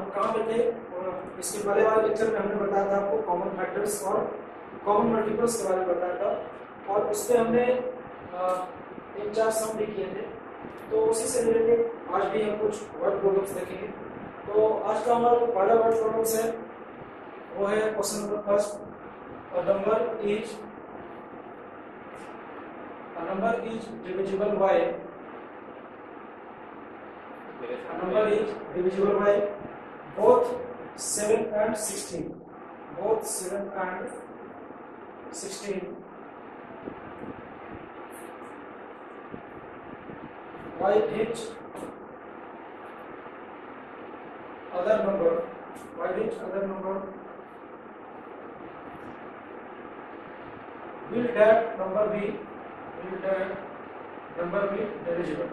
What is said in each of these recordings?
हम कहाँ पे थे? इसके पहले वाले लेक्चर में हमने बताया था आपको कॉमन फैक्टर्स और कॉमन मल्टीपल्स के बारे में बताया था, और उससे हमने 3-4 सम भी किए थे। तो उसी से रिलेटेड आज भी हम कुछ वर्ड प्रॉब्लम्स देखेंगे। तो आज का हमारा जो पहला वर्ड प्रॉब्लम्स है वो है question number first, number is divisible by both 7 and 16, both 7 and 16, by which other number will that number be divisible?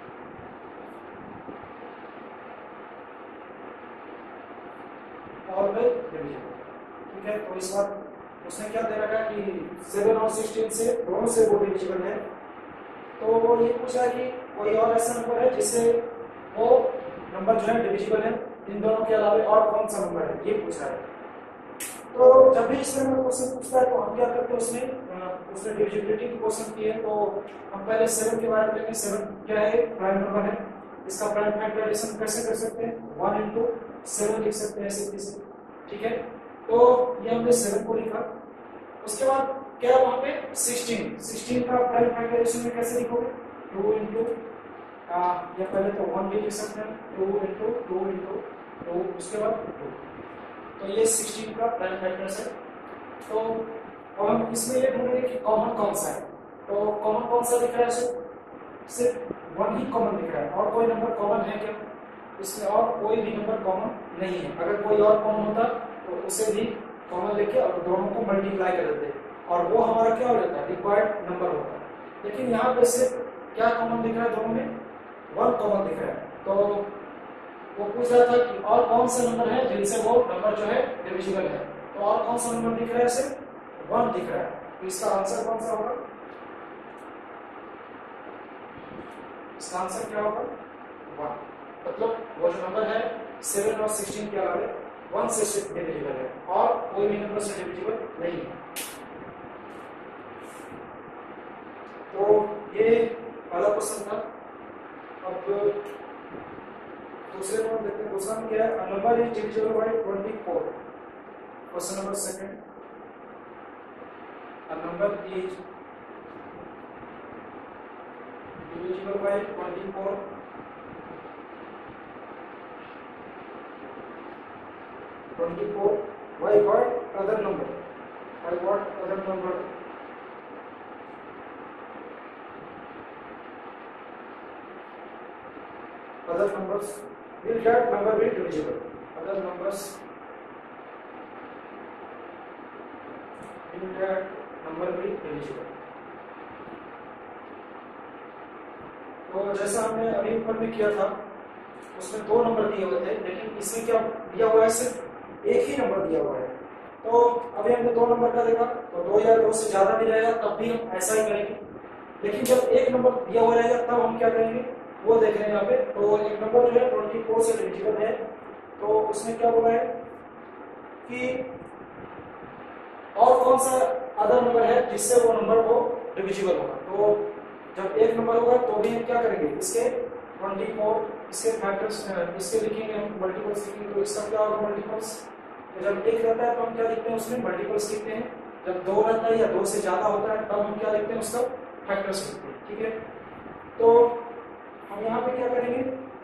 Always divisible। ठीक है, तो इस बार उसने क्या दे रखा है कि 7 और 16 से दोनों से वो डिविजिबल है। तो वो ये पूछा कि कोई और ऐसा नंबर है जिससे वो नंबर जो है डिविजिबल है, इन दोनों के अलावा और कौन सा नंबर है, ये पूछा है। तो जब भी इस तरह का क्वेश्चन पूछता है तो हम क्या करते हैं, उसने डिविजिबिलिटी की क्वेश्चन की है तो हम पहले 7 के बारे में देखें। 7 क्या है? प्राइम नंबर है। इसका प्राइम फैक्टराइजेशन कैसे कर सकते हैं? 1 into 7 लिख सकते हैं सीधे से। ठीक है, तो ये हमने 7 को लिखा। उसके बाद क्या वहां पे 16 का प्राइम फैक्टराइजेशन में कैसे लिखोगे? 2 into या पहले तो 1 भी लिख सकते हैं, 2 into 2, उसके बाद 2। तो ये 16 का प्राइम फैक्टर्स है। तो हम इसमें ये ढूंढेंगे कि कॉमन कौन सा है। तो कॉमन कौन सा दिख रहा है? सिर्फ 1 ही कॉमन दिख रहा है, और कोई नंबर कॉमन है क्या? इसमें और कोई भी नंबर कॉमन नहीं है। अगर कोई और कॉमन होता तो उसे भी कॉमन लेके और दोनों को मल्टीप्लाई कर देते, और वो हमारा क्या हो जाता है? रिक्वायर्ड नंबर होता है। लेकिन यहाँ पे सिर्फ क्या कॉमन दिख रहा है? दोनों में 1 कॉमन दिख रहा है। तो वो पूछ रहा था कि और कौन से नंबर है जिनसे वो नंबर जो है डिविजिबल है। तो और कौन सा नंबर दिख रहा है? सिर्फ 1 दिख रहा है। तो इसका आंसर कौन सा होगा? इसका आंसर क्या होगा? 1। मतलब वो जो नंबर है 7 और 16 के अलावा 1 से सिर्फ डिविजिबल है, और कोई भी नंबर से डिविजिबल नहीं है। तो ये पहला क्वेश्चन था। अब दूसरे को देखते हैं। क्वेश्चन क्या है? A number is divisible by 24। Question number second, A number is divisible by 24 by what other number? By what other number? Other numbers will that number be divisible? Other numbers will that number be divisible? तो जैसा हमने अभी ऊपर में किया था, उसमें 2 number दिए हुए थे, लेकिन इसमें क्या दिया हुआ है? सिर्फ एक ही नंबर दिया हुआ है। तो अभी हमने 2 नंबर का देखा, तो 2 या 2 से ज्यादा भी रहेगा तब भी हम ऐसा ही करेंगे। लेकिन जब एक नंबर दिया हुआ रहेगा तब हम क्या करेंगे वो देख रहे हैं यहाँ पे। तो एक नंबर जो है 24 से डिविजिबल है, तो उसमें क्या बोला है कि और कौन सा अदर नंबर है जिससे वो नंबर को डिविजिबल होगा। तो जब एक नंबर होगा तो भी हम क्या करेंगे? इसके 24 इसके फैक्टर्स इसके लिखेंगे, हम मल्टीपल्स लिखेंगे। तो इसका क्या होगा? मल्टीपल्स। तो जब एक रहता है तो हम क्या लिखते हैं? उसमें मल्टीपल्स लिखते हैं। जब 2 रहता है या 2 से ज्यादा होता है तब हम क्या लिखते हैं? उसका फैक्टर्स लिखते हैं। ठीक है, तो हम यहाँ पे क्या करेंगे?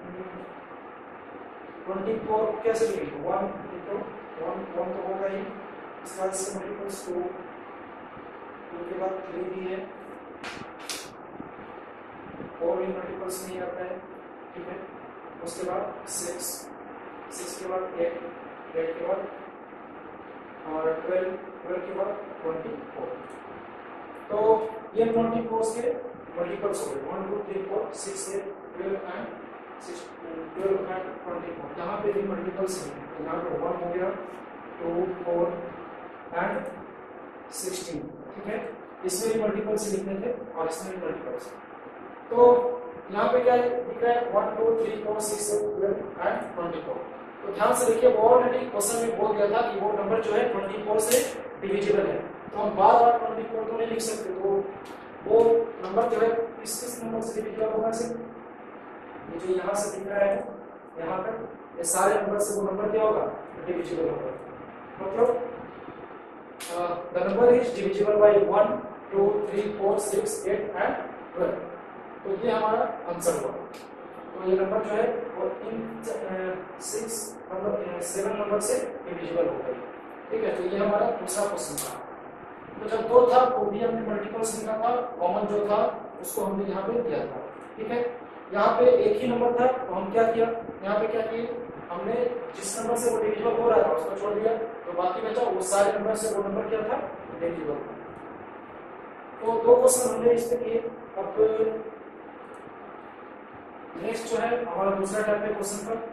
24 कैसे लिखेंगे? 1 into 1 तो होगा ही, इसके बाद से मल्टीपल्स 2 के बाद 3 भी है, 4 भी मल्टीपल्स नहीं आता है। ठीक है, उसके बाद 6 के बाद 8 के बाद और 12 के बाद 24। तो ये 24 के मल्टीपल्स हो गए। 1 2 3 4 6 8 12 एंड 24। यहाँ पे भी मल्टीपल्स हैं, तो यहाँ पे 1 हो गया, 2 4 एंड 16। ठीक है, इसमें भी मल्टीपल्स लिखने थे और इसमें भी मल्टीपल्स। तो यहाँ पे क्या दिख रहा है? 1 2 3 4 6 7 12 एंड 24। तो ध्यान से देखिए, वो ऑलरेडी क्वेश्चन में बोल दिया था कि वो नंबर जो है 24 से डिविजिबल है, तो हम बार बार 24 तो नहीं लिख सकते, तो वो नंबर जो है किस नंबर से डिविजिबल होगा सिर्फ ये जो यहाँ से दिख रहा है यहाँ तक, ये सारे नंबर से वो नंबर क्या होगा, डिविजिबल होगा। मतलब the number is divisible by 1 2 3 4 6 8 and 12, तो ये हमारा आंसर हुआ। तो ये नंबर जो है वो इन 7 नंबर से डिविजिबल हो गई, ठीक है। तो ये हमारा दूसरा क्वेश्चन था। तो जब 2 था तो भी हमने मल्टीपल्स लिखा था, कॉमन जो था उसको हमने यहाँ पे दिया था, ठीक है। यहाँ पे एक ही नंबर था तो हम क्या किया, यहाँ पे क्या किए, हमने जिस नंबर से वो डिविजिबल हो रहा था उसको छोड़ दिया, तो बाकी बचा वो सारे नंबर से वो नंबर क्या था, डिविजिबल। तो 2 क्वेश्चन हमने इस पे किए। अब नेक्स्ट जो है हमारा दूसरा टाइप का क्वेश्चन था,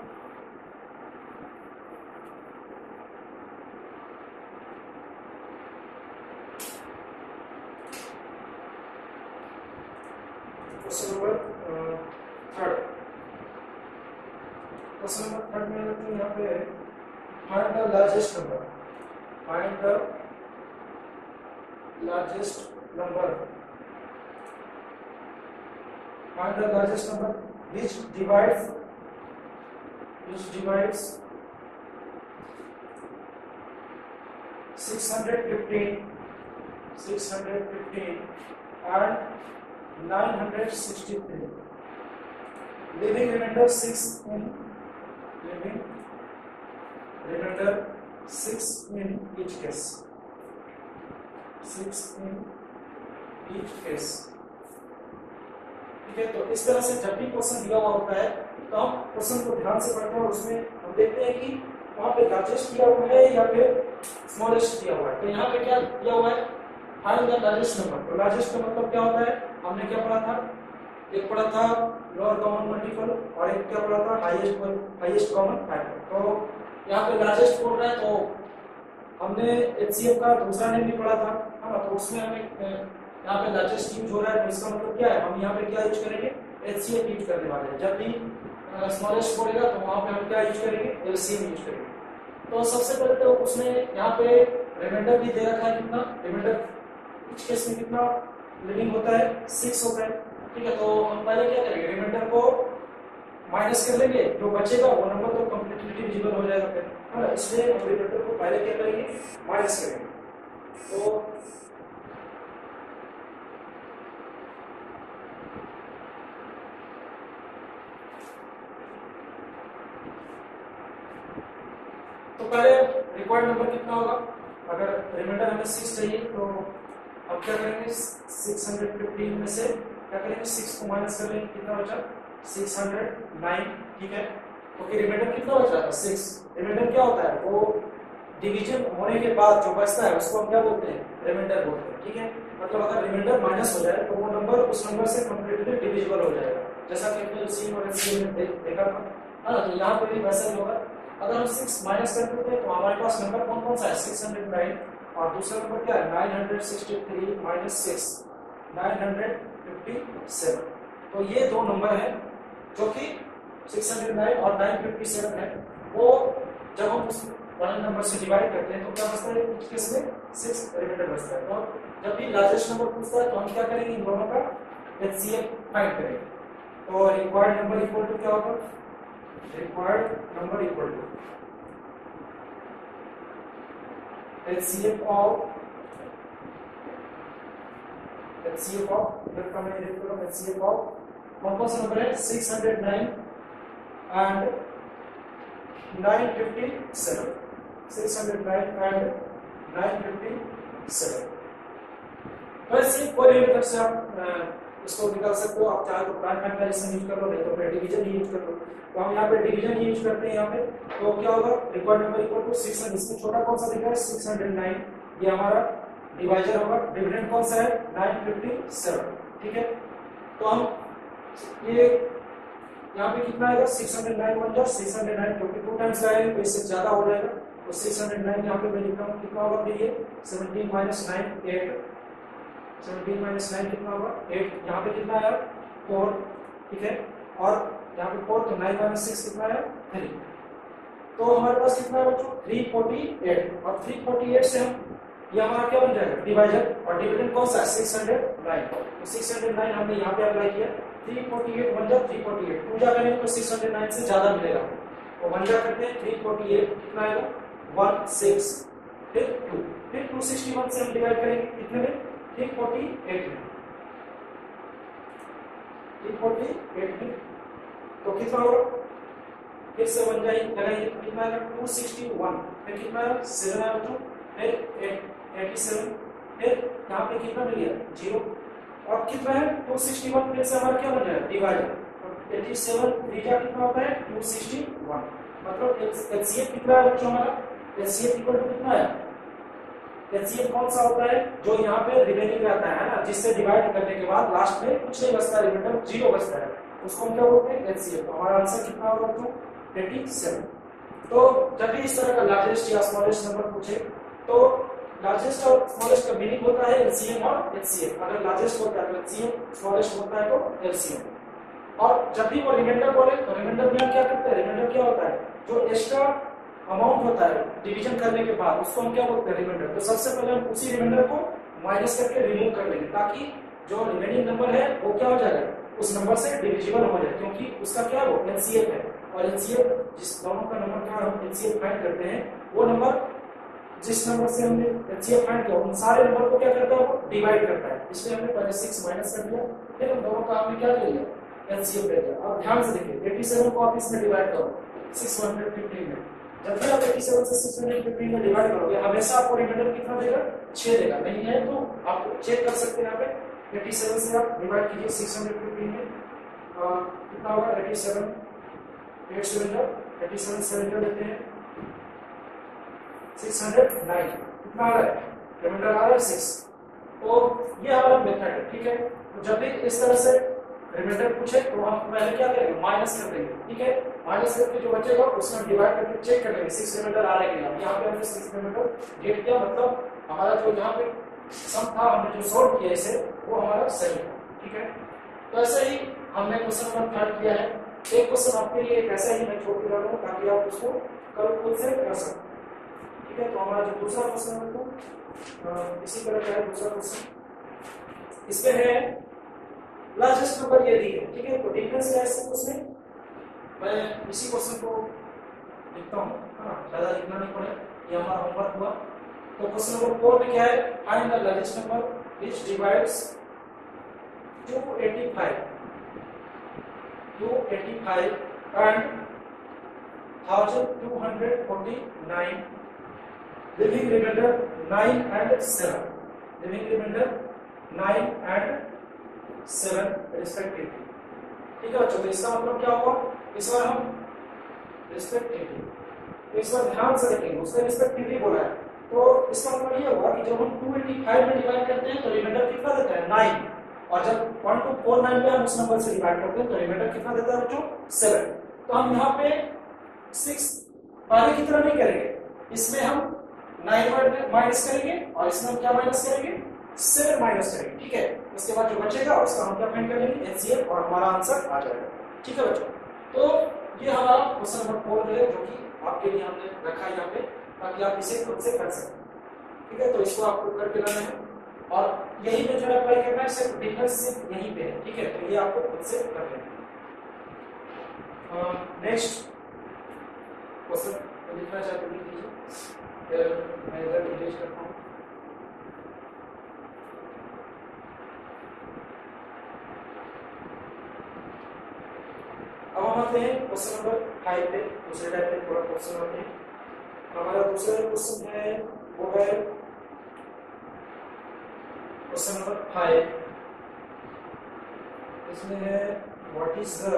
क्वेश्चन नंबर 3। क्वेश्चन नंबर 3 में लगता है यहाँ पे find the largest number, find the largest number, find the largest number which divides 615 and 963, leaving remainder 6 in each case, 6 in each case, ठीक है। तो इस तरह से जब भी क्वेश्चन दिया हुआ होता है तो हम क्वेश्चन को ध्यान से पढ़ते हैं और उसमें हम देखते हैं कि वहां पे लार्जेस्ट दिया हुआ है या फिर स्मॉलेस्ट दिया हुआ है। तो यहाँ पे क्या दिया हुआ है, फाइंड द लार्जेस्ट नंबर। तो लार्जेस्ट का मतलब क्या होता है, हमने क्या पढ़ा था, एक पढ़ा था लोअर कॉमन मल्टीपल और एक क्या पढ़ा था, हाईएस्ट कॉमन फैक्टर। तो यहाँ पे लार्जेस्ट बोल रहा है तो हमने एचसीएफ का दूसरा नेम भी पढ़ा था, है ना। तो उसमें हमें यहाँ पे लार्जेस्ट यूज हो रहा है, तो इसका मतलब क्या है, हम यहाँ पे क्या यूज करेंगे, एचसीएफ यूज करने वाले हैं। जब भी स्मॉलेस्ट बोलेगा तो वहां पे हम क्या यूज करेंगे, एलसीएम यूज करेंगे। तो सबसे पहले तो उसने यहाँ पे रिमाइंडर भी दे रखा है, कितना रिमाइंडर इस केस में कितना लिविंग होता है, 6 होता है, ठीक है। तो हम पहले क्या करेंगे, रिमाइंडर को माइनस कर लेंगे, जो बचेगा वो नंबर तो कंप्लीटली डिविजिबल हो जाएगा फिर, है ना। इसलिए हम रिमाइंडर को पहले क्या करेंगे, माइनस करेंगे। तो पहले रिक्वायर्ड नंबर कितना होगा, अगर रिमाइंडर हमें 6 चाहिए तो अब क्या करेंगे, 615 में से क्या करेंगे, 6 को माइनस कर लेंगे, कितना बचा 609, ठीक है। तो फिर रिमाइंडर कितना बच रहा था 6। रिमाइंडर क्या होता है, वो डिवीजन होने के बाद जो बचता है उसको हम क्या बोलते हैं, रिमाइंडर बोलते हैं, ठीक है। मतलब अगर रिमाइंडर माइनस हो जाए तो वो नंबर उस नंबर से कंप्लीटली डिविजिबल हो जाएगा, जैसा कि हमने एलसीएम और एचसीएम में देखा था, है ना। तो यहाँ पे भी वैसा ही होगा। अगर हम 6 माइनस कर देते हैं तो हमारे पास नंबर कौन कौन सा है, 609 और दूसरा नंबर क्या है, 963 माइनस 6 957। तो ये दो नंबर हैं जो कि 609 और 957 है। वो जब हम उस वाले नंबर से डिवाइड करते हैं तो क्या बचता है, इस केस में 6 रिमाइंडर बचता है। तो जब भी लार्जेस्ट नंबर पूछता है तो हम क्या करेंगे, इन दोनों का एचसीएफ फाइंड करेंगे। तो रिक्वायर्ड नंबर इक्वल टू क्या होगा, required number equal to HCF of कौन कौन सा नंबर है, 609 and 957, 609 and 957। तो ऐसे कोई भी मेथड से आप इसको निकाल सकते हो, आप चाहे तो प्राइम फैक्टराइजेशन यूज कर लो, नहीं तो फिर डिवीजन ही यूज कर लो। तो हम यहाँ पे डिवीजन ही यूज करते हैं यहाँ पे। तो क्या होगा, रिक्वायर्ड नंबर इक्वल टू 600, इसमें छोटा कौन सा दिख रहा है 609, ये हमारा डिवाइजर होगा, डिविडेंड कौन सा है 957, ठीक है। तो हम ये यहाँ पे कितना आएगा 609 बन जाए 609, क्योंकि 2 टाइम्स आएगा तो इससे ज्यादा हो जाएगा। तो 609 यहाँ पे मैं लिख रहा हूँ, कितना होगा फिर ये 17 माइनस 9 8, 17 माइनस 9 कितना होगा 8, यहाँ पे कितना आया 4, ठीक है। और यहाँ पे 4 तो 9 माइनस 6 कितना आया 3। तो हमारे पास कितना है बच्चों 348 और 348 से हम ये हमारा क्या बन जाएगा डिवाइजर और डिविडेंड कौन सा 609 तो 609 हमने यहाँ पे अप्लाई किया 348 बन जाए 348 टू जा करेंगे तो 609 से ज्यादा मिलेगा तो वन जा करते हैं 348 कितना आएगा 16 फिर 2 फिर 261 से हम डिवाइड करेंगे कितने में 348 में 348 में तो कितना होगा फिर से बन जाएगी लगाइए कितना आएगा 261 फिर कितना आएगा 7 आएगा तो फिर 87 फिर यहाँ पे कितना मिल गया 0 और कितना है 261 फिर से हमारा क्या बन जाएगा डिवाइडर 87 त्रिज्या कितना होता है 261 मतलब एचसीएफ कितना है बच्चों हमारा एचसीएफ इक्वल टू कितना है एचसीएफ कौन सा होता है जो यहाँ पे रिमेनिंग रहता है ना जिससे डिवाइड करने के बाद लास्ट में कुछ नहीं बचता रिमाइंडर 0 बचता है उसको हम क्या बोलते हैं एचसीएफ हमारा आंसर कितना होगा बच्चों 87 तो जब भी इस तरह का लार्जेस्ट या स्मॉलेस्ट नंबर पूछे तो लार्जेस्ट और स्मॉलेस्ट का मीनिंग होता है एलसीएम और एचसीएफ अगर लार्जेस्ट होता है तो एलसीएम स्मॉलेस्ट होता है तो एलसीएम और जब भी वो रिमाइंडर बोले तो रिमाइंडर में हम क्या करते हैं रिमाइंडर क्या होता है जो एक्स्ट्रा अमाउंट होता है डिवीजन करने के बाद उसको हम क्या बोलते हैं रिमाइंडर तो सबसे पहले हम उसी रिमाइंडर को माइनस करके रिमूव कर लेंगे ताकि जो रिमेनिंग नंबर है वो क्या हो जाएगा उस नंबर से डिविजिबल हो जाए क्योंकि उसका क्या वो एलसीएफ है और एलसीएफ जिस दोनों का नंबर का हम एलसीएफ फाइंड करते हैं वो नंबर जिस नंबर से हमने एचसीएफ फाइंड किया उन सारे नंबर को क्या करता है वो डिवाइड करता है इसलिए हमने पहले 6 माइनस कर दिया फिर हम दोनों का हमने क्या ले लिया एचसीएफ ले लिया अब ध्यान से देखिए 87 को आप इसमें डिवाइड करो 615 में जब भी आप 87 से 615 में डिवाइड करोगे हमेशा आपको रिमाइंडर कितना देगा 6 देगा नहीं है तो आप चेक कर सकते हैं यहाँ पे 87 से आप डिवाइड कीजिए 615 में कितना होगा 87 8 7 लेते हैं 609 कितना आ रहा है रिमाइंडर आ रहा है 6 तो ये हमारा मेथड है ठीक है तो जब भी इस तरह से रिमाइंडर पूछे तो हम पहले क्या करेंगे माइनस कर देंगे ठीक है माइनस करके जो बचेगा उसमें डिवाइड करके चेक कर लेंगे 6 रिमाइंडर आ रहा है यहाँ पे हमने 6 रिमाइंडर गेट किया मतलब हमारा जो यहाँ पे सम था हमने जो सॉल्व किया इसे वो हमारा सही है ठीक है तो ऐसे ही हमने क्वेश्चन नंबर 3 किया है एक क्वेश्चन आपके लिए ऐसा ही मैं छोड़ के रहा हूँ ताकि आप उसको कल खुद से कर सकें ठीक है तो हमारा जो दूसरा क्वेश्चन है तो इसी तरह का है दूसरा क्वेश्चन इसमें है लार्जेस्ट नंबर ये दी है ठीक है तो डिफरेंस है इससे उसमें मैं इसी क्वेश्चन को लिखता हूँ हाँ ज्यादा लिखना नहीं पड़े ये हमारा होमवर्क हुआ तो क्वेश्चन नंबर 4 में क्या है find the largest number which divides 285 and 1249 living remainder 9 and 7 living remainder 9 and 7 respectively ठीक है बच्चों इसका मतलब क्या हुआ इस बार हम respectively तो इस बार ध्यान से देखेंगे उसने respectively बोला है तो इसका मतलब ये हुआ कि जब हम 285 में डिवाइड करते हैं तो रिमाइंडर कितना देता है 9 और जब 1249 में हम उस नंबर से डिवाइड करते हैं तो रिमाइंडर कितना देता है बच्चों 7 तो हम यहाँ पे 6 पहले की तरह नहीं करेंगे इसमें हम 9 माइनस करेंगे और इसमें हम क्या माइनस करेंगे 7 माइनस करेंगे ठीक है उसके बाद जो बचेगा उसका हम क्या फाइंड कर लेंगे एचसीएफ और हमारा आंसर आ जाएगा ठीक है बच्चों तो ये हमारा क्वेश्चन नंबर 4 है जो कि आपके लिए हमने रखा है यहाँ पे ताकि आप इसे खुद से कर सकें ठीक है तो इसको आपको करके लाना है और यही मेथड अप्लाई करना है सिर्फ डिफरेंस सिर्फ यहीं पे है ठीक है तो ये आपको खुद से कर लेना है नेक्स्ट क्वेश्चन लिखना चाहते हैं लीजिए फिर मैं इधर डिलीट करता हूँ अब हम आते हैं क्वेश्चन नंबर 5 पे दूसरे टाइप पे थोड़ा क्वेश्चन आते हैं हमारा दूसरा क्वेश्चन है वो है क्वेश्चन नंबर 5 इसमें है what is the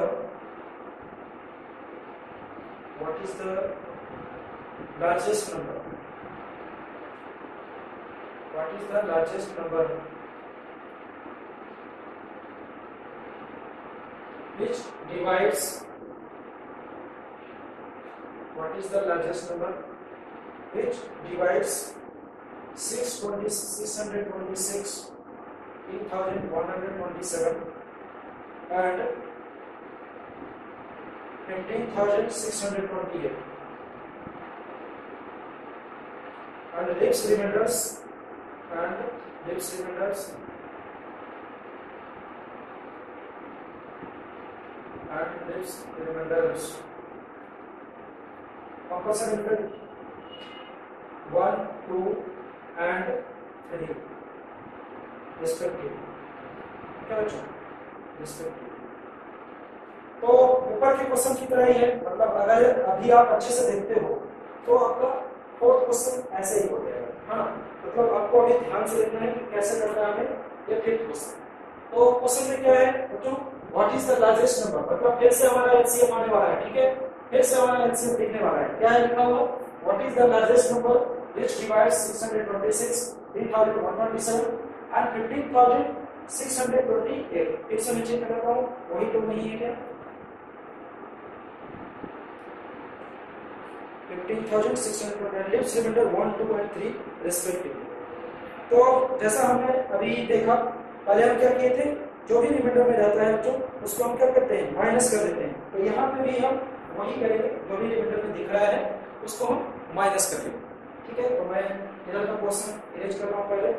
largest number what is the largest number which divides what is the largest number which divides 626 3127 and 15628 and leaves remainders and leaves remainders and leaves remainders composite element 1, 2 and 3 respectively. क्या बच्चों respectively. तो ऊपर के question की तरह ही है, मतलब अगर अभी आप अच्छे से देखते हो तो आपका फोर्थ क्वेश्चन ऐसे ही हो जाएगा, हाँ मतलब आपको अभी ध्यान से देखना है कि कैसे करना है ये फिफ्थ क्वेश्चन। तो क्वेश्चन में क्या है बच्चों, what is the largest number, मतलब फिर से हमारा एलसीएम आने वाला है, ठीक है, फिर से हमारा एलसीएम दिखने वाला है। क्या है लिखा हुआ, what is the largest number which divides 626 3127 and 15628। फिर से मैं चेक करता हूं वही तो नहीं है क्या, 15,600 लिव्स रिमाइंडर 1, 2 and 3 रेस्पेक्टिवली। तो जैसा हमने अभी देखा, पहले हम क्या किए थे, जो भी रिमाइंडर में रहता है बच्चों उसको हम क्या करते हैं, माइनस कर देते हैं। तो यहाँ पे भी हम वही करेंगे, जो भी रिमाइंडर में दिख रहा है उसको हम माइनस करेंगे, ठीक है। तो मैं इधर का क्वेश्चन इरेज कर रहा हूँ पहले,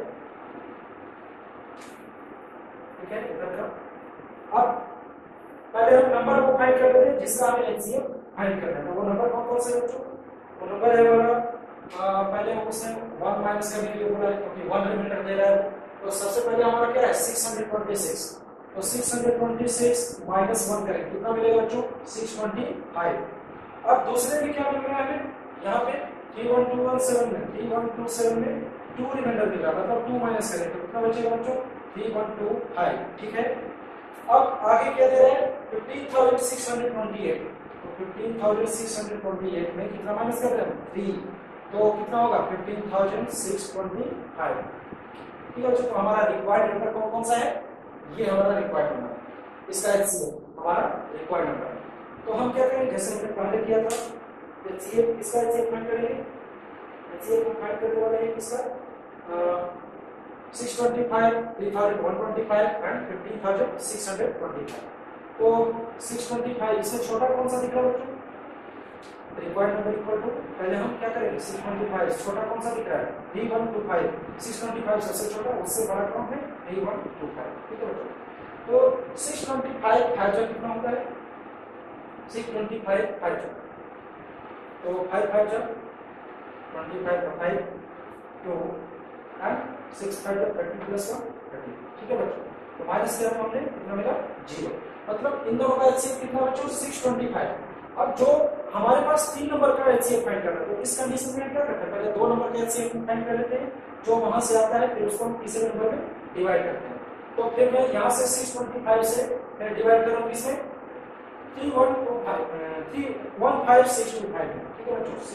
ठीक है, इधर का। अब पहले हम नंबर को फाइंड कर लेते हैं जिसका हमें एलसीएम फाइंड करना है। तो वो नंबर कौन से बच्चों, वो नंबर है हमारा, पहले उसने 1 माइनस करने के लिए बोला है क्योंकि 1 रिमाइंडर दे रहा है। तो सबसे पहले हमारा क्या है 626, तो 626 माइनस 1 करेंगे, कितना मिलेगा बच्चों 625। अब दूसरे में क्या मिल रहा है हमें, यहाँ पे 31217 में 3127 में 2 रिमाइंडर मिल रहा है, मतलब 2 माइनस करेंगे तो कितना बचेगा बच्चों 3125, ठीक है। अब आगे क्या दे रहा है 15,628, तो 15,628 में कितना माइनस कर रहे हैं 3, तो कितना होगा 15,625, ठीक है। तो हमारा रिक्वायर्ड नंबर कौन सा है, ये हमारा रिक्वायर्ड नंबर है, इसका एचसीएफ हमारा रिक्वायर्ड नंबर है। तो हम क्या करेंगे, जैसे हमने पहले किया था, एचसीएफ इसका एचसीएफ फाइंड करेंगे। एचसीएफ हम फाइंड करने वाले हैं इसका 625, 3,125 एंड 15,625। तो 625 इससे छोटा कौन सा दिख रहा है बच्चों, रिक्वायर्ड नंबर इक्वल टू, पहले हम क्या करेंगे 625 छोटा कौन सा दिख रहा है 3125, 625 सबसे छोटा, उससे बड़ा कौन है 3125, ठीक है बच्चों। तो 625 5 कितना होता है 625 5, तो 5 5 25 का 5 2 एंड 6 5 30 प्लस 1 30, ठीक है बच्चों। तो माइनस किया हमने कितना मिला 0, मतलब इन दोनों का एचसीएफ कितना बच्चों 625। अब जो हमारे पास 3 नंबर का एचसीएफ फाइंड करना है, तो इस कंडीशन में क्या करते हैं, पहले 2 नंबर का एचसीएफ फाइंड कर लेते हैं, जो वहां से आता है फिर उसको हम तीसरे नंबर में डिवाइड करते हैं। तो फिर मैं यहां से 625 से मैं डिवाइड करूंगा इसमें 315 625, ठीक है बच्चों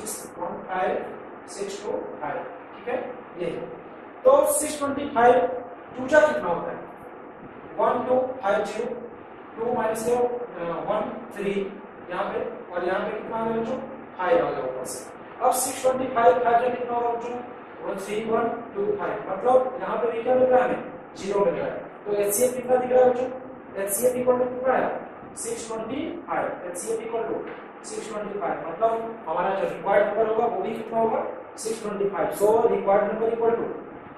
615 ठीक है ये। तो 625 टूजा कितना होता है 1250, 2 माइनस 1 3 यहाँ पे, और यहाँ पे कितना आ गया बच्चों 5 आ गया ऊपर से। अब 625 5 कितना होगा बच्चों 13125, मतलब यहाँ पे भी क्या मिल रहा है 0 मिल रहा है। तो एचसीएफ कितना दिख रहा है बच्चों, एचसीएफ इक्वल टू कितना है 625, एचसीएफ इक्वल टू 625, मतलब हमारा जो रिक्वायर्ड नंबर होगा वो भी कितना होगा 625। So required number equal to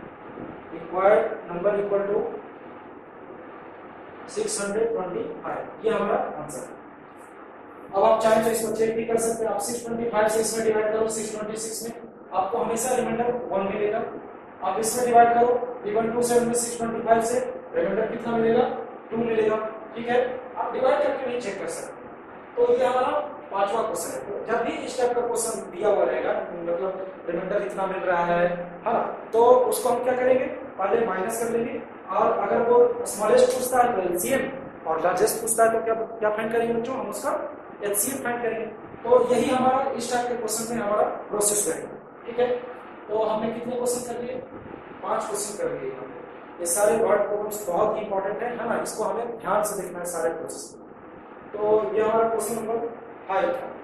625, ये हमारा आंसर है। अब आप चाहे तो इसको चेक भी कर सकते हैं, आप 625 से इसमें डिवाइड करो 626 में, आपको हमेशा रिमाइंडर 1 मिलेगा। आप इसमें डिवाइड करो 3127 में 625 से रिमाइंडर कितना मिलेगा 2 मिलेगा, ठीक है। आप डिवाइड करके भी चेक कर सकते हैं। तो ये हमारा 5वां क्वेश्चन है। तो जब भी इस टाइप का क्वेश्चन दिया हुआ रहेगा, मतलब रिमाइंडर कितना मिल रहा है ना, तो उसको हम क्या करेंगे पहले माइनस कर लेंगे, और अगर वो स्मॉलेस्ट पूछता है तो एलसीएम, और लार्जेस्ट पूछता है तो क्या क्या फाइंड करेंगे बच्चों, हम उसका एचसीएफ फाइंड करेंगे। तो यही हमारा इस टाइप के क्वेश्चन में हमारा प्रोसेस रहेगा, ठीक है। तो हमने कितने क्वेश्चन कर लिए 5 क्वेश्चन कर लिए हमने। ये सारे वर्ड प्रॉब्लम्स बहुत ही इंपॉर्टेंट है ना, इसको हमें ध्यान से देखना है सारे प्रोसेस। तो ये हमारा क्वेश्चन नंबर 5 था।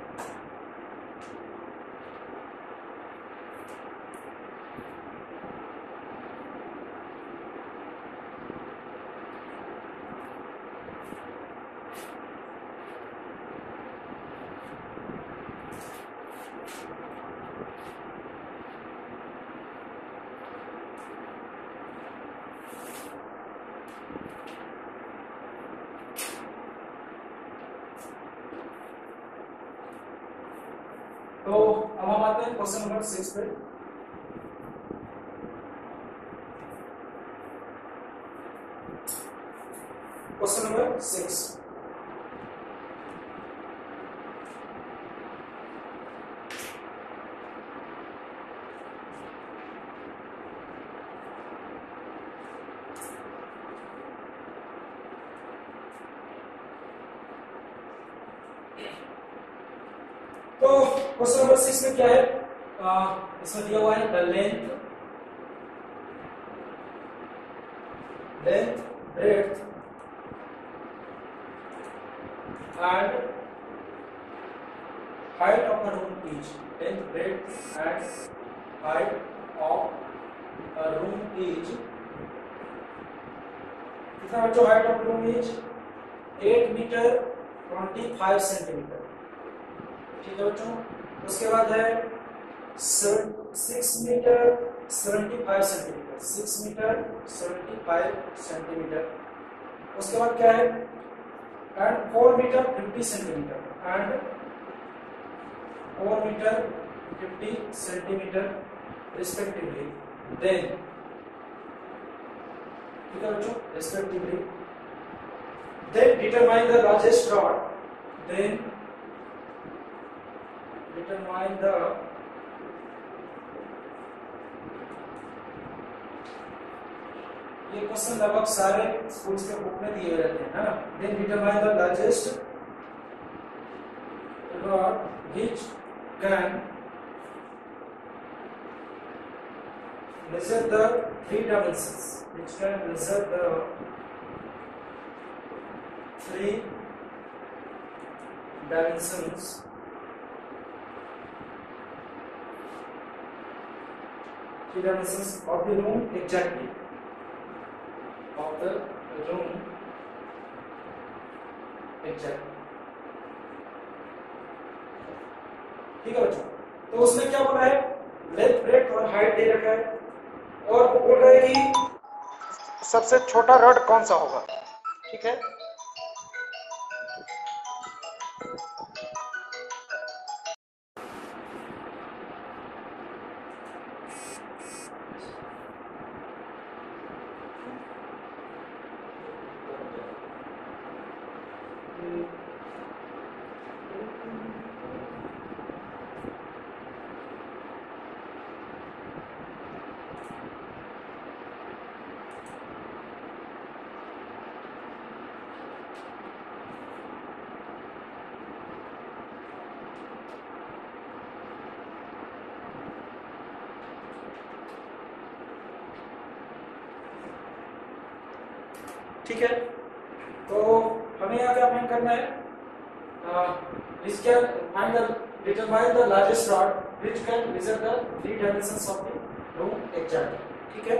अब हम आते हैं क्वेश्चन नंबर 6 पे। क्वेश्चन नंबर 6, तो क्वेश्चन नंबर 6 में क्या है, इसमें दिया हुआ है the length breadth and height of a room each. Length, breadth and height of a room each. कितना बच्चों height of room each? 8 metre 25 centimetre. ठीक है बच्चों। उसके बाद है 6 मीटर 75 सेंटीमीटर। 6 metre 75 centimetre. उसके बाद क्या है, and 4 meter 50 centimeter and 4 meter 50 centimeter respectively. Then ठीक है बच्चों, respectively. Then determine the largest rod. Then determine the ये क्वेश्चन लगभग सारे स्कूल्स के बुक में दिए रहते हैं, है ना। Then determine the largest rod which can measure the 3 dimensions, which can measure the 3 dimensions of the room exactly. Of the room exactly. ठीक है बच्चों, तो उसने क्या बोला है, लेंथ ब्रेड्थ और हाइट दे रखा है, और वो बोल रहा है कि सबसे छोटा रॉड कौन सा होगा। ठीक है, ठीक है, तो हमें यहाँ क्या फाइंड करना है, determine the largest rod which can measure the 3 dimensions of the room exactly. ठीक है,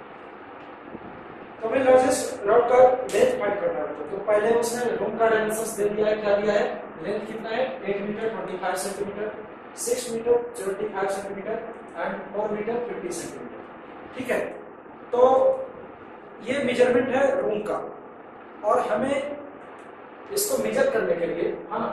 तो हमें लार्जेस्ट रॉड का लेंथ फाइंड करना है। तो पहले उसने रूम का डायमेंशंस दे दिया है, क्या दिया है, लेंथ कितना है 8 metre 25 centimetre, 6 metre 75 centimetre and 4 metre 50 centimetre. ठीक है, तो ये मेजरमेंट है रूम का, और हमें इसको मेजर करने के लिए, है ना,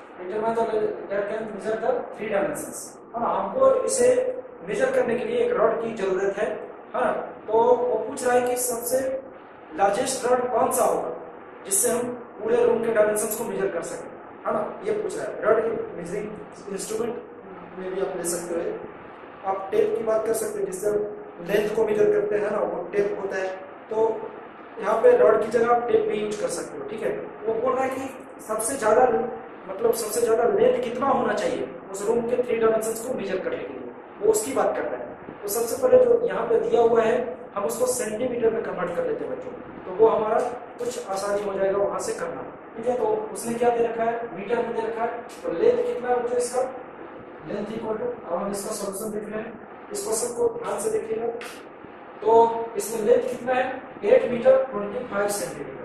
मेजर द 3 डायमेंशंस, है ना, हमको इसे मेजर करने के लिए एक रॉड की जरूरत है ना। तो वो पूछ रहा है कि सबसे लार्जेस्ट रॉड कौन सा होगा जिससे हम पूरे रूम के डायमेंशंस को मेजर कर सकें, है ना, ये पूछ रहा है। रॉड की मेजरिंग इंस्ट्रूमेंट में भी आप ले सकते हो, आप टेप की बात कर सकते हैं जिससे लेंथ को मेजर करते हैं ना, वो टेप होता है, तो यहाँ पे रॉड की जगह आप टेप भी यूज कर सकते हो। ठीक है, वो बोल रहा है कि सबसे ज्यादा सबसे ज्यादा लेंथ कितना होना चाहिए उस रूम के 3 डायमेंशंस को मेजर करने के लिए, वो उसकी बात कर रहा है। तो सबसे पहले जो यहाँ पे दिया हुआ है हम उसको सेंटीमीटर में कन्वर्ट कर लेते हैं बच्चों, तो वो हमारा कुछ आसानी हो जाएगा वहां से करना। ठीक है, तो उसने क्या दे रखा है, मीटर में दे रखा है, तो लेंथ कितना है बच्चों इसका, लेंथ इक्वल टू, अब हम इसका सोल्यूशन देख रहे हैं, इस क्वेश्चन को ध्यान से देखिएगा। तो इसमें लेंथ कितना है 8 मीटर 25 सेंटीमीटर,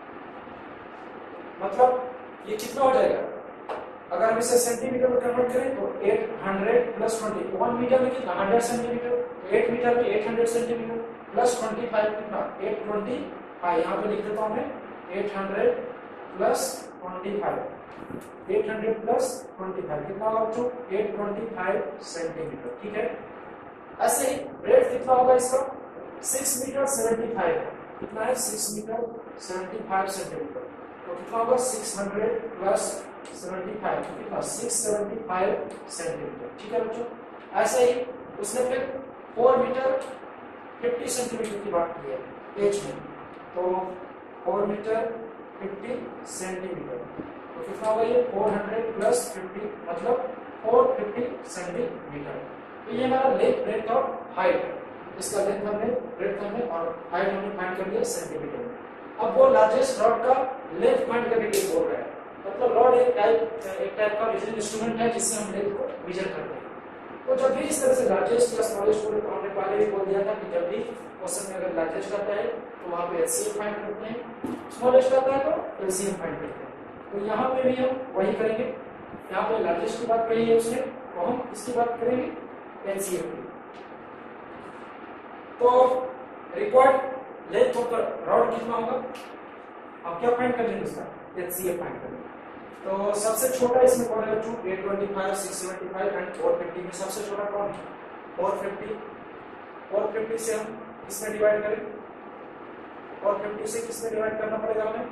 मतलब ये कितना हो जाएगा, अगर हम इसे सेंटीमीटर में कन्वर्ट करें तो 800 प्लस 20, 1 मीटर में कितना 100 सेंटीमीटर, 8 मीटर में 800 सेंटीमीटर प्लस 25 कितना 825, यहाँ पे लिख देता हूँ मैं 800 प्लस 25, 800 प्लस 25 कितना होगा बच्चों? 825 सेंटीमीटर। ठीक है, ऐसे ही ब्रेथ कितना होगा इसका? 6 मीटर 75 कितना है? 6 मीटर 75 सेंटीमीटर। तो कितना होगा? 600 प्लस 75 कितना? 675 सेंटीमीटर। ठीक है बच्चों, ऐसे ही उसने फिर 4 मीटर 50 सेंटीमीटर की बात की है एच में, तो 4 मीटर 50 सेंटीमीटर, तो कितना होगा ये? 400 प्लस 50 मतलब 450 सेंटीमीटर। तो ये हमारा लेंथ, ब्रेथ और हाइट है। इसका लेंथ हमने, ब्रेथ हमने और हाइट हमने फाइंड कर लिया सेंटीमीटर में। अब वो लार्जेस्ट रॉड का लेंथ फाइंड करने के लिए बोल रहा है। मतलब रॉड एक टाइप का मेजरिंग इंस्ट्रूमेंट है जिससे हम लेंथ को मेजर करते हैं। तो जब भी इस तरह से लार्जेस्ट या स्मॉलेस्ट को, हमने पहले भी बोल दिया था कि जब भी क्वेश्चन में अगर लार्जेस्ट आता है तो वहां पे एचसीएफ फाइंड करते हैं, स्मॉलेस्ट आता है तो एलसीएम फाइंड करते हैं। तो यहाँ पे भी हम वही करेंगे। यहाँ पे लार्जेस्ट की बात कही है उसने, तो हम इसकी बात करेंगे एलसीएम की। तो required length of the rod कितना होगा? अब क्या फाइंड कर लेंगे इसका? एचसीएफ फाइंड करेंगे। तो सबसे छोटा इसमें कौन है बच्चों? 825, 675 एंड 450 में सबसे छोटा कौन है? 450। 450 से हम किसमें डिवाइड करें? 450 से किसमें डिवाइड करना पड़ेगा हमें?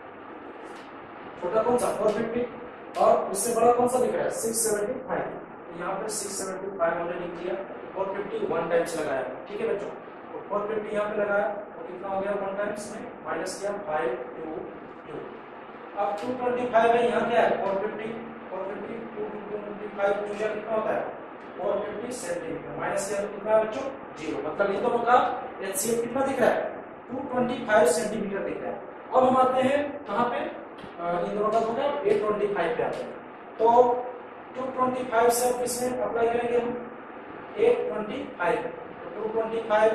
छोटा कौन सा? 450। और उससे बड़ा कौन सा दिख रहा है? 675। यहाँ पर 675 हमने लिख दिया। 450 वन टाइम्स लगाया। ठीक है बच्चों, तो 450 यहाँ पे लगाया तो कितना हो गया? वन टाइम्स में माइनस किया 5 2 2। अब 225 है, यहाँ क्या है? 450 450 225 2 कितना होता है? 450 सेंटीमीटर। माइनस किया तो कितना है बच्चों? 0। मतलब इन दोनों का एचसीएफ कितना दिख रहा है? 225 सेंटीमीटर दिख रहा है। अब हम आते हैं कहाँ पे? इन दोनों का हो गया 825 पे आते हैं। तो 225 से अब इसमें अप्लाई करेंगे हम 825। तो 225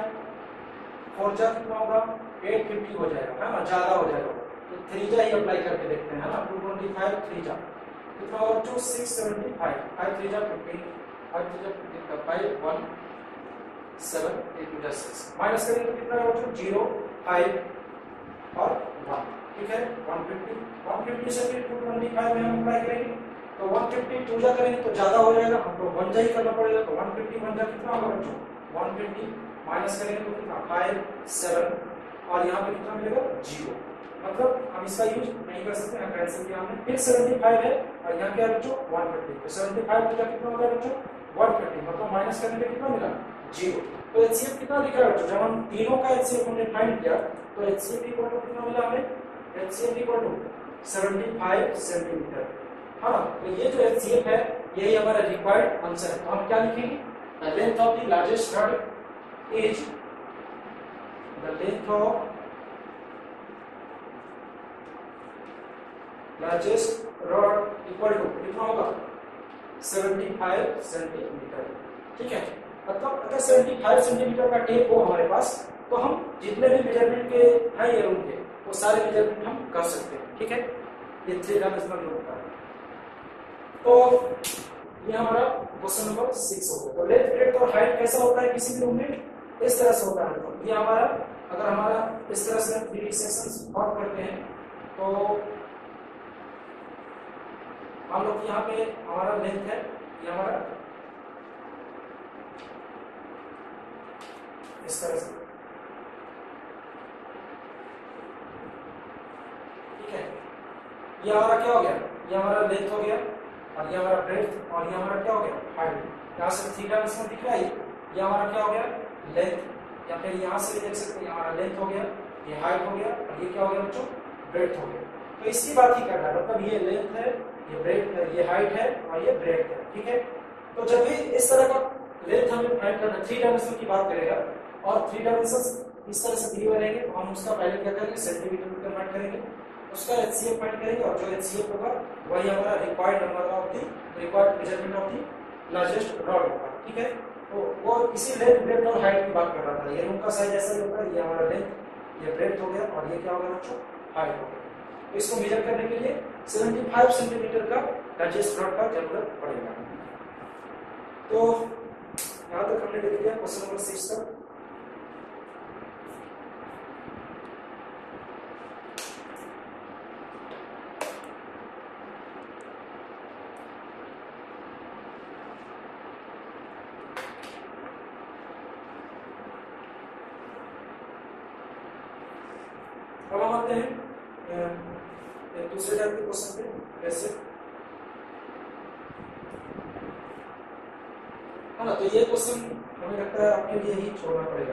4 जा कितना होगा? 850 हो जाएगा, है ना? ज्यादा हो जाएगा तो 3 जा ही अप्लाई करके देखते हैं, है ना? 225 3 जा कितना होगा? 675 5 3 जा 15 5 3 जा 15 का 5 1 7 8 2 6 माइनस करेंगे तो कितना होगा? 0 5 और 1। ठीक है, 150 से फिर 225 में हम अप्लाई करेंगे तो 150 2 जा करेंगे तो ज्यादा हो जाएगा, हमको 1 जा ही करना पड़ेगा। तो 150 1 जा कितना होगा बच्चों? 150 माइनस करेंगे तो कितना? 5 7 और यहाँ पे कितना मिलेगा? 0। मतलब हम इसका यूज नहीं कर सकते हैं, कैंसिल किया हमने। फिर 75 है और यहाँ क्या है बच्चों? 150। तो 75 2 जा कितना होगा बच्चों? 150। मतलब माइनस करने पे कितना मिला? 0। तो एचसीएफ कितना दिख रहा है बच्चों? जब हम तीनों का एचसीएफ हमने फाइंड किया तो एचसीएफ इक्वल टू कितना मिला हमें? HCF equal to 75 centimetre. हाँ, तो ये जो एचसीएफ है यही हमारा रिक्वायर्ड आंसर है। तो हम क्या लिखेंगे? The length of the largest rod is the length of largest rod equal to कितना होगा? 75 सेंटीमीटर। ठीक है, मतलब अगर 75 सेंटीमीटर का टेप हो हमारे पास तो हम जितने भी मेजरमेंट के हैं ये रूम के वो सारे मेजरमेंट हम कर सकते हैं। ठीक है, ये 3 डायमेंशनल रूम का है। तो ये हमारा क्वेश्चन नंबर 6 हो गया। तो लेंथ, ब्रेड्थ और हाइट कैसा होता है किसी भी रूम में? इस तरह से होता है। तो ये हमारा, अगर हमारा इस तरह से 3D सेक्शंस नोट करते हैं तो हम लोग यहाँ पे हमारा लेंथ है, ये हमारा इस तरह से। ठीक है, ये हमारा क्या हो गया? ये हमारा लेंथ हो गया और ये हमारा ब्रेड्थ और ये हमारा क्या हो गया? हाइट। यहाँ से थीटा इसमें दिख रहा है, ये हमारा क्या हो गया? लेंथ। या फिर यहाँ से देख सकते हैं हमारा लेंथ हो गया, ये हाइट हो गया और ये क्या हो गया बच्चों? ब्रेड्थ हो गया। तो इसकी बात ही करना है, मतलब ये लेंथ है, ये ब्रेड्थ है, ये हाइट है और ये ब्रेड्थ है। ठीक है, तो जब भी इस तरह का लेंथ हमें फाइंड करना, 3 डायमेंशन की बात करेगा और 3 डायमेंशन इस तरह से दिए हुए रहेंगे तो हम उसका पहले क्या करेंगे? सेंटीमीटर में कन्वर्ट करेंगे, उसका एचसीएफ फाइंड करेंगे और जो एचसीएफ होगा वही हमारा required number of the required measurement of the largest rod होगा। ठीक है, तो वो इसी लेंथ, ब्रेड्थ और हाइट की बात कर रहा था। ये रूम का साइज ऐसा ही होता है, ये हमारा लेंथ, ये ब्रेड्थ हो गया और ये क्या होगा बच्चों? हाइट हो गया। तो इसको मेजर करने के लिए 75 सेंटीमीटर का लार्जेस्ट रॉड का जरूरत पड़ेगा। तो यहाँ तक हमने देख लिया क्वेश्चन नंबर 6 तक। आते हैं एक दूसरे टाइप के क्वेश्चन पे, कैसे है ना। तो ये क्वेश्चन हमें लगता है आपके लिए ही छोड़ना पड़ेगा।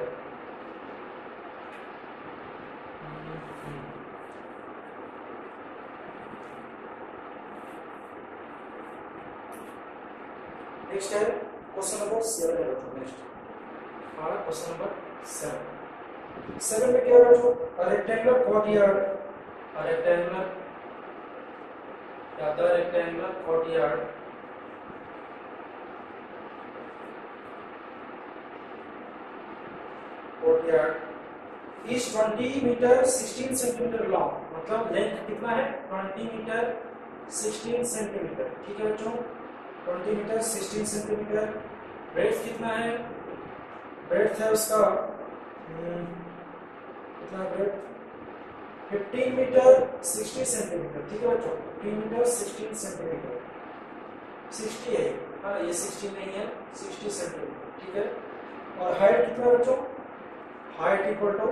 नेक्स्ट है क्वेश्चन नंबर 7 है बच्चों। नेक्स्ट हमारा क्वेश्चन नंबर 7 में क्या है बच्चों, रेक्टेंगुलर कोर्टयार्ड, रेक्टेंगुलर या the rectangular courtyard is 20 metre 16 centimetre long, मतलब लेंथ कितना है 20 मीटर 16 सेंटीमीटर, ठीक है बच्चों 20 मीटर 16 सेंटीमीटर। ब्रेड्थ कितना है, ब्रेड्थ है उसका कितना ब्रेड्थ 15 मीटर 60 सेंटीमीटर, ठीक है बच्चों 15 मीटर 16 सेंटीमीटर, 60 है हाँ ये 16 नहीं है 60 सेंटीमीटर, ठीक है। और हाइट कितना है बच्चों, हाइट इक्वल टू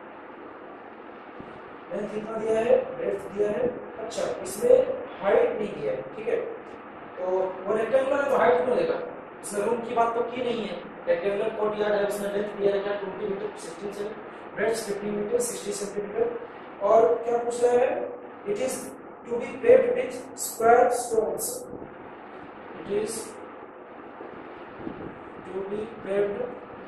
लेंथ कितना दिया है, ब्रेड्थ दिया है, अच्छा इसमें हाइट नहीं दिया है, ठीक है। तो वो रेक्टेंगुलर है तो हाइट क्यों देगा, इसमें रूम की बात तो की नहीं है, रेक्टेंगुलर कोर्टयार्ड है उसमें लेंथ दिया है 20 मीटर 16 से ब्रेड्थ 15 मीटर 60 सेंटीमीटर। और क्या पूछ रहा है, it is to be paved with square stones, it is to be paved,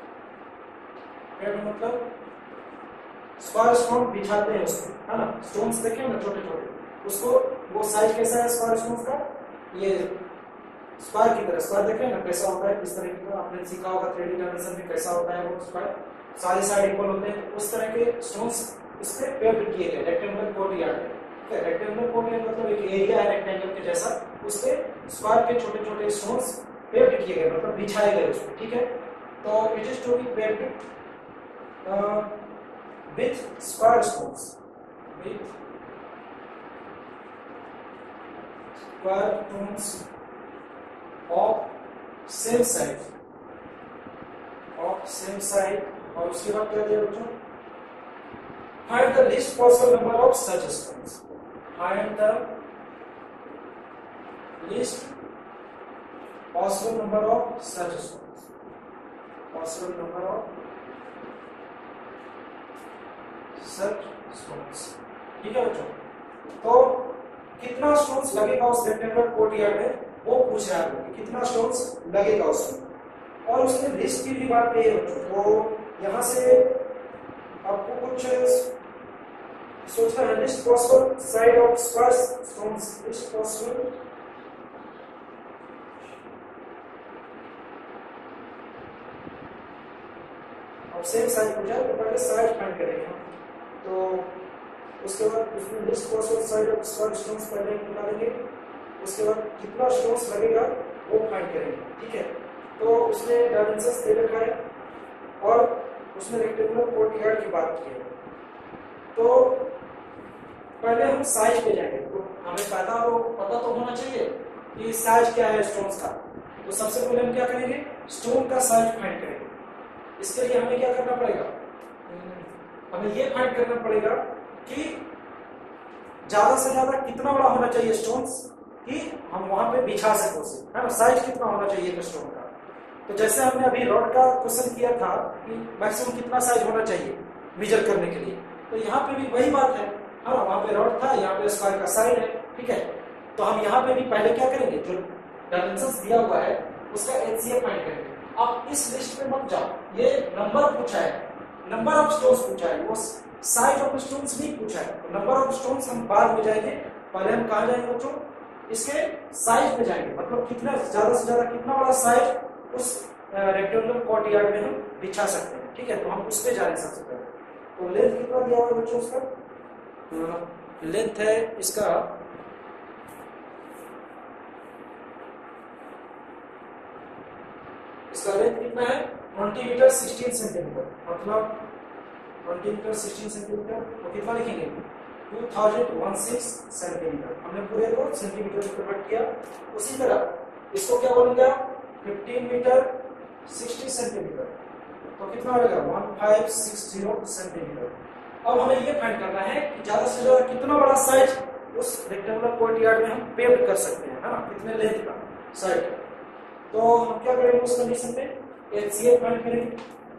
paved मतलब स्क्वायर स्टोन बिछाते हैं उसमें, है ना, स्टोन्स देखे ना छोटे छोटे, उसको वो साइज कैसा है स्क्वायर स्टोन्स का, ये स्क्वायर की तरह, स्क्वायर देखे ना कैसा होता है, किस तरह का आपने सीखा होगा 3D डायमेंशन में कैसा होता है वो स्क्वायर, सारे साइड इक्वल होते हैं, उस तरह के स्टोन्स इस पे पेव्ड किए गए रेक्टेंगुलर कोर्टयार्ड में, ठीक है। रेक्टेंगुलर कोर्टयार्ड मतलब एक एरिया है रेक्टेंगल के जैसा, उस पे स्क्वायर के छोटे छोटे स्टोन्स पेव्ड किए गए मतलब बिछाए गए उसपे, ठीक है। तो it is to be paved with square stones, with square stones of same size, of same size। और उसके बाद क्या दिया बच्चों, find the least possible number of such stones, find the least possible number of such stones, possible number of such stones, ठीक है बच्चों। तो कितना स्टोन्स लगेगा उस रेक्टेंगुलर कोर्टयार्ड में वो पूछ रहा है, कितना स्टोन्स लगेगा उसमें, और उसमें लिस्ट की भी बात नहीं है बच्चों। तो यहाँ से आपको कुछ सोचना है, list possible side of square stones, list possible और सेम साइज पूछा है तो पहले साइज फाइंड करेंगे, तो उसके बाद उसमें list possible side of square stones पहले निकालेंगे, उसके बाद कितना स्टोन्स लगेगा वो फाइंड करेंगे, ठीक है। तो उसने डायमेंशंस दे रखा है और उसने रेक्टेंगुलर कोर्टयार्ड की बात की है। तो पहले हम साइज पे जाएंगे, तो हमें पता तो होना चाहिए कि साइज क्या है स्टोन्स का। तो सबसे पहले हम क्या करेंगे, स्टोन का साइज फाइंड करेंगे। इसके लिए हमें क्या करना पड़ेगा, हमें ये फाइंड करना पड़ेगा कि ज्यादा से ज्यादा कितना बड़ा होना चाहिए स्टोन्स कि हम वहां पे बिछा सके उसे, है ना, साइज कितना होना चाहिए स्टोन का। तो जैसे हमने अभी रॉड का क्वेश्चन किया था कि मैक्सिमम कितना साइज होना चाहिए मेजर करने के लिए, तो यहाँ पे भी वही बात है ना, वहां पे रॉड था, यहाँ पे स्क्वायर का साइड है, ठीक है। तो हम यहाँ पे भी पहले क्या करेंगे, जो डायमेंशंस दिया हुआ है उसका एचसीएफ फाइंड करेंगे। अब इस लिस्ट में मत जाओ, ये नंबर पूछा है, नंबर ऑफ स्टोन्स पूछा है, वो साइज ऑफ स्टोन्स नहीं पूछा है। तो नंबर ऑफ स्टोन्स हम बाद में जाएंगे, पहले हम कहाँ जाएंगे बच्चों, इसके साइज पे जाएंगे, मतलब कितना ज्यादा से ज्यादा कितना बड़ा साइज उस रेक्टेंगुलर कोर्टयार्ड में हम बिछा सकते हैं, ठीक है। तो हम उस पे जा रहे हैं सबसे पहले। तो लेंथ कितना दिया हुआ है बच्चों उसका, लेंथ है इसका लेंथ कितना है 20 मीटर 16 सेंटीमीटर, मतलब 20 मीटर 16 सेंटीमीटर, तो कितना लिखेंगे 2016 सेंटीमीटर, हमने पूरे को सेंटीमीटर में कन्वर्ट किया। उसी तरह इसको क्या बोलेंगे 15 मीटर 60 सेंटीमीटर, तो कितना हो जाएगा 1560 सेंटीमीटर, अब हमें ये फाइंड करना है कि ज्यादा से ज्यादा कितना बड़ा साइज उस रेक्टेंगुलर कोर्टयार्ड में हम पेव कर सकते हैं, है ना, कितने लेंथ का साइड। तो हम क्या करेंगे उस कंडीशन में, एचसीएफ फाइंड करेंगे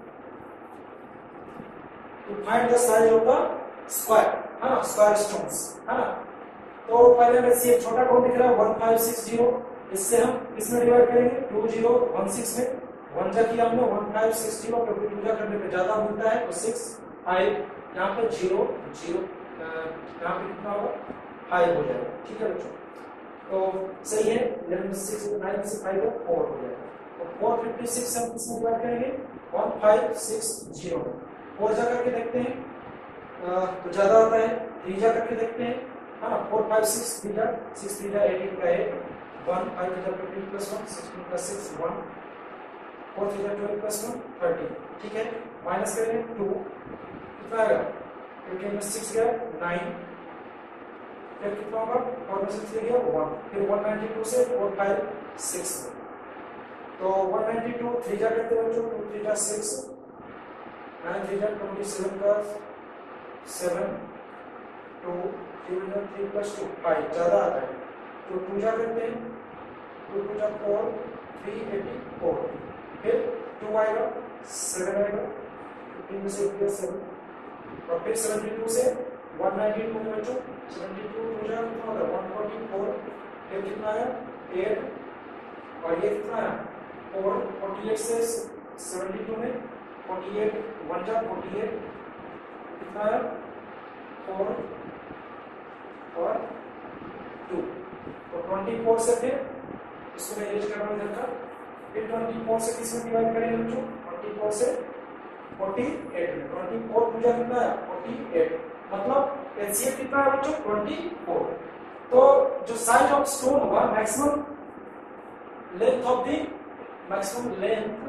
to find the size of the square, है ना, स्क्वायर स्टोन्स, है ना। तो पहले में एचसीएफ छोटा कौन दिख रहा है 1560, इससे हम किसमें डिवाइड करेंगे 2016 में, 1 जा किया हमने 1560 क्योंकि 2 जा करने पे ज्यादा मिलता है तो 6 5 यहाँ पे 0 0 यहाँ पे कितना होगा 5 हो जाएगा, ठीक है बच्चों। तो सही है 11 में 6 9 से 5 4 हो जाएगा। तो 456 हम किसमें डिवाइड करेंगे 1560 में, 4 जा करके देखते हैं तो ज्यादा आता है, 3 जा करके देखते हैं, है ना, 4 5 6 3 जा 6 3 जा 18 का है 1 5 जा 15 प्लस 1 16 प्लस 6 1 4 3 जा 12 प्लस 1 13, ठीक है। माइनस करेंगे 2 कितना आएगा 15 में 6 गया 9, फिर कितना होगा 4 में 6 गया 1, फिर 192 से 4 5 6 तो 192 3 जा करते हैं बच्चों 2 3 जा 6 9 3 जा 27 का 7 2 3 जा 3 प्लस 2 5 ज्यादा आता है तो 2 जा करते हैं 2 2 जा 4 384, फिर 2 आएगा 7 आएगा 15 में से 7 और फिर 72 से 192 में बच्चों 72 हो जाएगा कितना होगा 144, फिर कितना आया 8 और ये कितना आया 4 48 से 72 में 48 1 जा 48 कितना आया 4 और 2 तो 24 से फिर इसको मैं एज करना इधर का, फिर 24 से किसमें डिवाइड करेंगे बच्चों 24 से 48 में 24 पूजा कितना है 48, मतलब एचसीएफ कितना है बच्चों 24। तो जो साइज ऑफ स्टोन होगा maximum length of the maximum length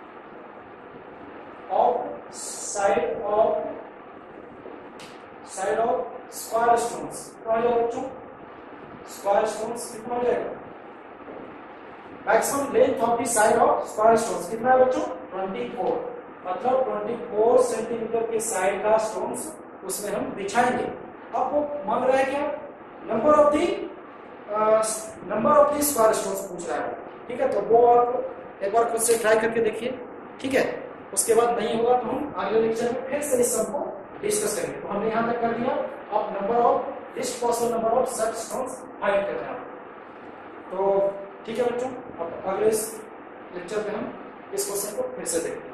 of side of square stones कितना हो जाएगा बच्चों, स्क्वायर स्टोन्स कितना हो जाएगा maximum length of the side of square stones कितना है बच्चों 24, मतलब 24 सेंटीमीटर के साइड का स्टोन्स उसमें हम बिछाएंगे। अब वो मांग रहा है क्या number of the square stones पूछ रहा है, ठीक है। तो वो आप एक बार खुद से ट्राई करके देखिए, ठीक है। उसके बाद नहीं होगा तो हम अगले लेक्चर में फिर से इस सब को डिस्कस करेंगे। तो हमने यहाँ तक कर दिया, अब number of list possible number of such stones find कर रहे हैं। तो ठीक है बच्चों, अब अगले लेक्चर में हम इस क्वेश्चन को फिर से देखेंगे।